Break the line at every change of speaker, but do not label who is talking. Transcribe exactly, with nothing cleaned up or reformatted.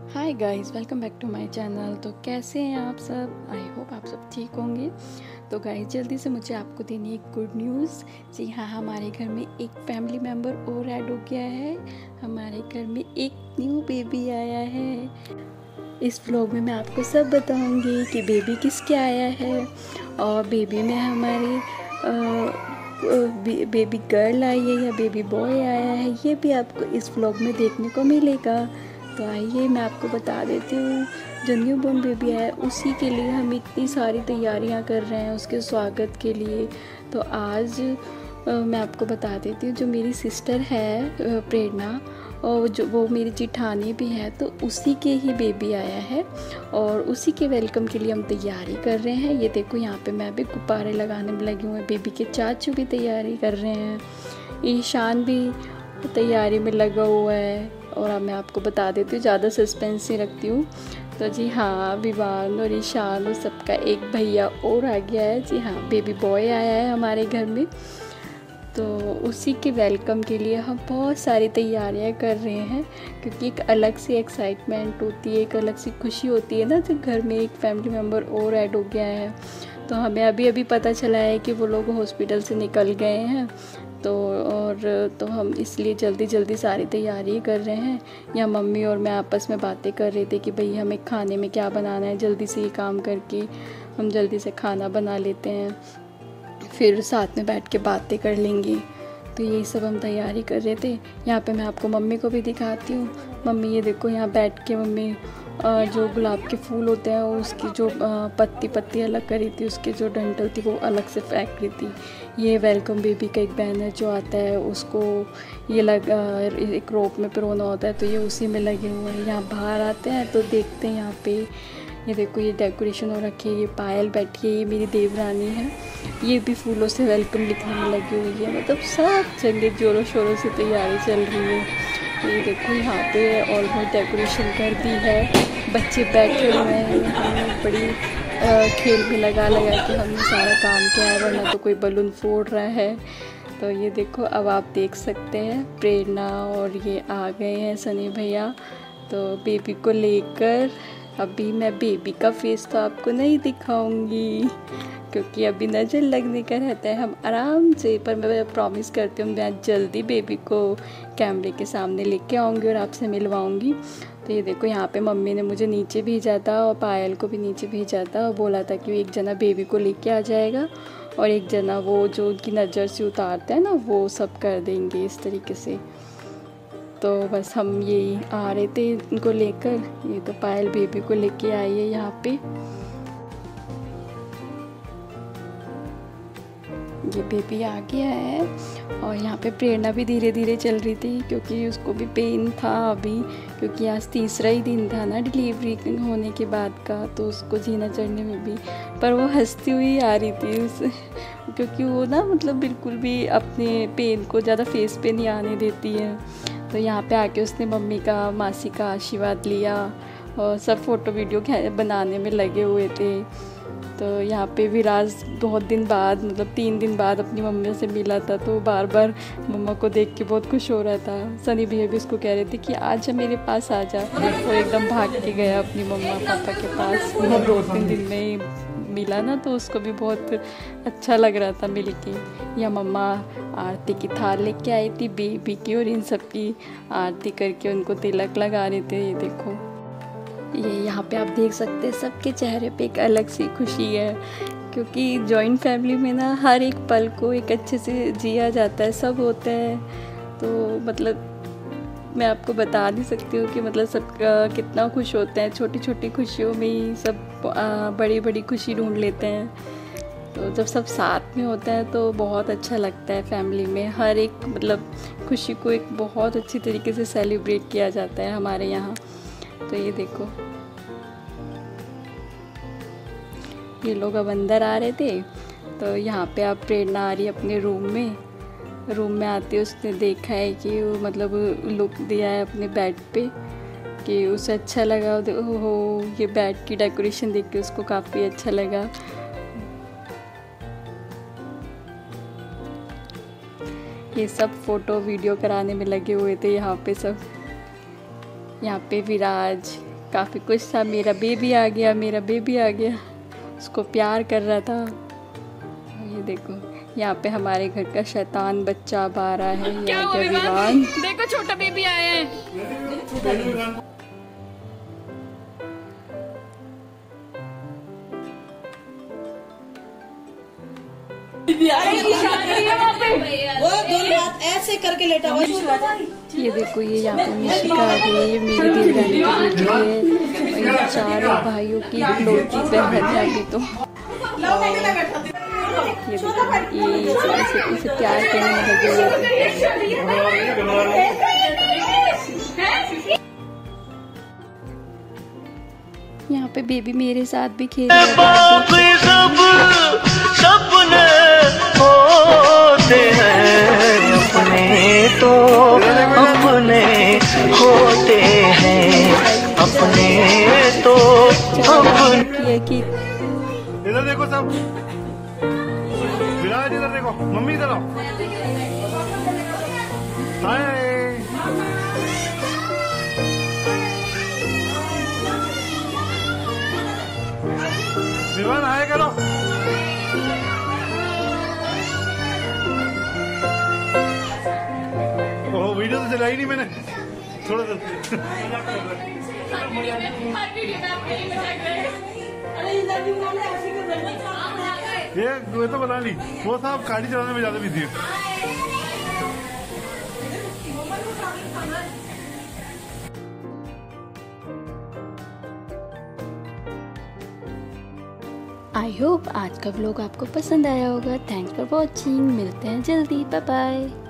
Hi guys, welcome back to my channel. तो कैसे हैं आप सब? आई होप आप सब ठीक होंगे। तो गाइस, जल्दी से मुझे आपको देनी एक गुड न्यूज़। जी हाँ, हमारे घर में एक फैमिली मेम्बर और ऐड हो गया है। हमारे घर में एक न्यू बेबी आया है। इस व्लॉग में मैं आपको सब बताऊंगी कि बेबी किसके आया है, और बेबी में हमारी बेबी गर्ल आई है या बेबी बॉय आया है, ये भी आपको इस व्लॉग में देखने को मिलेगा। तो आइए मैं आपको बता देती हूँ। जो न्यू बॉर्न बेबी है उसी के लिए हम इतनी सारी तैयारियाँ कर रहे हैं उसके स्वागत के लिए। तो आज आ, मैं आपको बता देती हूँ, जो मेरी सिस्टर है प्रेरणा, और जो वो मेरी जिठानी भी है, तो उसी के ही बेबी आया है और उसी के वेलकम के लिए हम तैयारी कर रहे हैं। ये देखो, यहाँ पे मैं भी गुब्बारे लगाने में लगी हूँ। बेबी के चाचू भी तैयारी कर रहे हैं, ईशान भी तैयारी में लगा हुआ है। और अब मैं आपको बता देती हूँ, ज़्यादा सस्पेंस नहीं रखती हूँ। तो जी हाँ, विवान और ईशान और सबका एक भैया और आ गया है। जी हाँ, बेबी बॉय आया है हमारे घर में। तो उसी के वेलकम के लिए हम बहुत सारी तैयारियां कर रहे हैं, क्योंकि एक अलग सी एक्साइटमेंट होती है, एक अलग सी खुशी होती है ना, जब घर में एक फैमिली मेम्बर और ऐड हो गया है। तो हमें अभी अभी पता चला है कि वो लोग हॉस्पिटल से निकल गए हैं, तो और तो हम इसलिए जल्दी जल्दी सारी तैयारी कर रहे हैं। या मम्मी और मैं आपस में बातें कर रहे थे कि भाई हमें खाने में क्या बनाना है, जल्दी से ये काम करके हम जल्दी से खाना बना लेते हैं, फिर साथ में बैठ के बातें कर लेंगे। तो यही सब हम तैयारी कर रहे थे। यहाँ पे मैं आपको मम्मी को भी दिखाती हूँ। मम्मी ये देखो, यहाँ बैठ के मम्मी जो गुलाब के फूल होते हैं उसकी जो पत्ती पत्ती अलग करी थी, उसकी जो डंठल थी वो अलग से फेंक रही थी। ये वेलकम बेबी का एक बैनर जो आता है, उसको ये लग एक रोप में पिरोना होता है, तो ये उसी में लगे हुए हैं। यहाँ बाहर आते हैं तो देखते हैं यहाँ पे, ये देखो ये डेकोरेशन हो रखी है। ये पायल बैठी है, ये मेरी देवरानी है, ये भी फूलों से वेलकम लिखने में लगी हुई है। मतलब सब जगह जोरों शोरों से तैयारी चल रही है। ये देखो यहाँ पे ऑलमोस्ट डेकोरेशन कर दी है, बच्चे बैठे हुए हैं। हमने बड़ी आ, खेल में लगा लगा के हमने सारा काम किया है, वरना तो कोई बलून फोड़ रहा है। तो ये देखो, अब आप देख सकते हैं प्रेरणा और ये आ गए हैं सनी भैया, तो बेबी को लेकर। अभी मैं बेबी का फेस तो आपको नहीं दिखाऊंगी, क्योंकि अभी नज़र लगने का रहता है, हम आराम से। पर मैं प्रॉमिस करती हूँ, मैं जल्दी बेबी को कैमरे के सामने लेके आऊँगी और आपसे मिलवाऊँगी। तो ये देखो, यहाँ पे मम्मी ने मुझे नीचे भेजा था और पायल को भी नीचे भेजा था, और बोला था कि एक जना बेबी को लेके आ जाएगा और एक जना वो जो उनकी नज़र से उतारते हैं ना, वो सब कर देंगे इस तरीके से। तो बस हम यही आ रहे थे इनको लेकर। ये तो पायल बेबी को लेके आई है यहाँ पे। ये बेबी आ गया है, और यहाँ पे प्रेरणा भी धीरे धीरे चल रही थी, क्योंकि उसको भी पेन था अभी, क्योंकि आज तीसरा ही दिन था ना डिलीवरी होने के बाद का, तो उसको जीना चढ़ने में भी। पर वो हंसती हुई आ रही थी उस क्योंकि वो ना मतलब बिल्कुल भी अपने पेन को ज़्यादा फेस पे नहीं आने देती है। तो यहाँ पे आके उसने मम्मी का, मासी का आशीर्वाद लिया, और सब फ़ोटो वीडियो बनाने में लगे हुए थे। तो यहाँ पे विराज बहुत दिन बाद, मतलब तीन दिन बाद अपनी मम्मी से मिला था, तो बार बार मम्मा को देख के बहुत खुश हो रहा था। सनी भैया भी उसको कह रहे थे कि आज मेरे पास आ जा, वो एकदम भाग के गया अपनी मम्मा पापा के पास। वो दो तीन दिन में ही मिला ना, तो उसको भी बहुत अच्छा लग रहा था मिल के। या मम्मा आरती की थाल लेके आई थी बेबी की, और इन सब की आरती करके उनको तिलक लगा रहे थे। ये देखो, ये यहाँ पे आप देख सकते हैं सबके चेहरे पे एक अलग सी खुशी है, क्योंकि जॉइंट फैमिली में ना हर एक पल को एक अच्छे से जिया जाता है, सब होते हैं। तो मतलब मैं आपको बता नहीं सकती हूँ कि मतलब सब कितना खुश होते हैं। छोटी छोटी खुशियों में ही सब बड़ी बड़ी खुशी ढूंढ लेते हैं। तो जब सब साथ में होते हैं तो बहुत अच्छा लगता है। फैमिली में हर एक मतलब खुशी को एक बहुत अच्छी तरीके से सेलिब्रेट किया जाता है हमारे यहाँ। तो ये देखो, ये लोग अब अंदर आ रहे थे, तो यहाँ पे आप प्रेरणा आ रही है अपने रूम में। रूम में आते उसने देखा है कि वो मतलब लुक दिया है अपने बेड पे, कि उसे अच्छा लगा। ओहो, ये बेड की डेकोरेशन देख के उसको काफ़ी अच्छा लगा। ये सब फ़ोटो वीडियो कराने में लगे हुए थे यहाँ पे सब। यहाँ पे विराज, काफ़ी खुश था, मेरा बेबी आ गया, मेरा बेबी आ गया, उसको प्यार कर रहा था। ये देखो यहाँ पे हमारे घर का शैतान बच्चा अब आ रहा है। क्या हुआ विवान? देखो छोटा बेबी आया है।
वो दोनों हाथ ऐसे करके लेटा हुआ।
ये देखो ये यहाँ पे मिशिका आ गई है, ये मेरी देवरानी की बेटी है और ये चारों भाइयों की इकलौती बहन है अभी तो। ये देखो ये इसे इसे प्यार करने लगे। यहाँ पे बेबी मेरे साथ भी खेल रहा है।
सपने होते हैं अपने, तो अपने होते हैं अपने, तो अपने।
इधर देखो सब, विराज इधर देखो, मम्मी इधर आओ। हाय विवान, हाय करो। ओह वीडियो तो चलाई नहीं मैंने, थोड़ा सा। ये वो तो बना ली, वो साहब गाड़ी चलाने में ज्यादा बिजी है।
आई होप आज का व्लॉग आपको पसंद आया होगा। थैंक्स फॉर वॉचिंग, मिलते हैं जल्दी, बाय बाय।